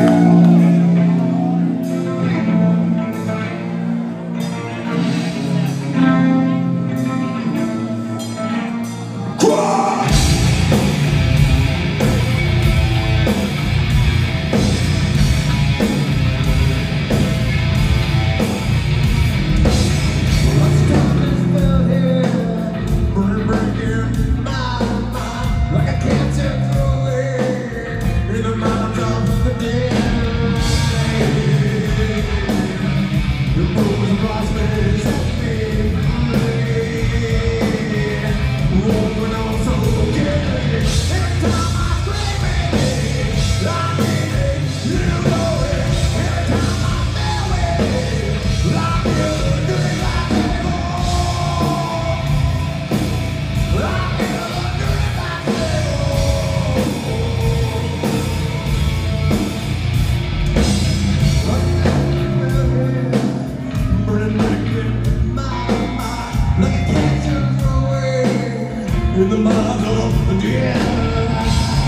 In the mouth of the air,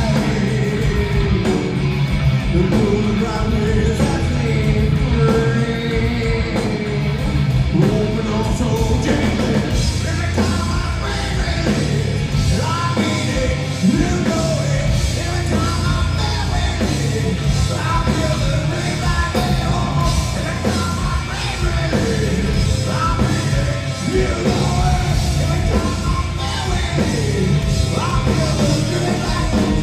the moon around me sets me free. Open also gently. Every time I scream it, I mean it, you know it. Every time I'm there with it, I feel the rain back at home. Every time I scream it, I mean it, you know it. Every time I'm there with it, I feel the rain back at home.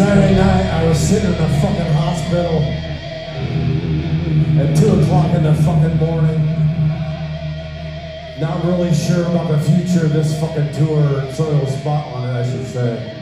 Saturday night, I was sitting in the fucking hospital at 2 o'clock in the fucking morning. Not really sure about the future of this fucking tour, Soil Spot on it, I should say.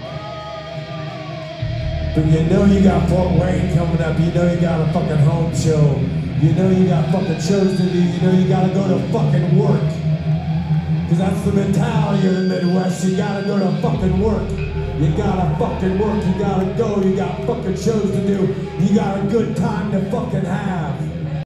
But you know you got Fort Wayne coming up, you know you got a fucking home show, you know you got fucking shows to do, you know you gotta go to fucking work. Cause that's the mentality of the Midwest, you gotta go to fucking work. You gotta fucking work, you gotta go, you got fucking shows to do, you got a good time to fucking have.